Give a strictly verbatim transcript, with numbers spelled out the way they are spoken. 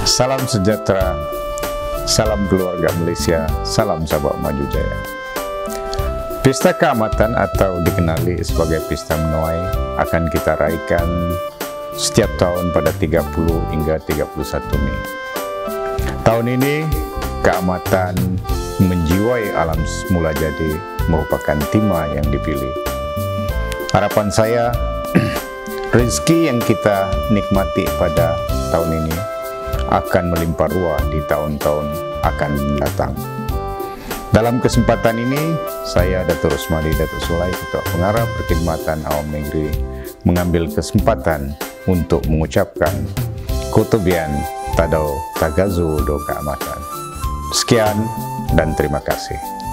Salam sejahtera, salam keluarga Malaysia, salam sahabat maju jaya. Pesta Keamatan atau dikenali sebagai Pesta Menuai akan kita raikan setiap tahun pada tiga puluh hingga tiga puluh satu Mei. Tahun ini Keamatan menjiwai alam semula jadi merupakan tema yang dipilih. Harapan saya rezeki yang kita nikmati pada tahun ini akan melimpah ruah di tahun-tahun akan mendatang. Dalam kesempatan ini, saya Datuk Rosmali Datuk Sulai, Ketua Pengarah Perkhidmatan Awam Negeri, mengambil kesempatan untuk mengucapkan Kutubian Tadau Tagazu Do Keamatan. Sekian dan terima kasih.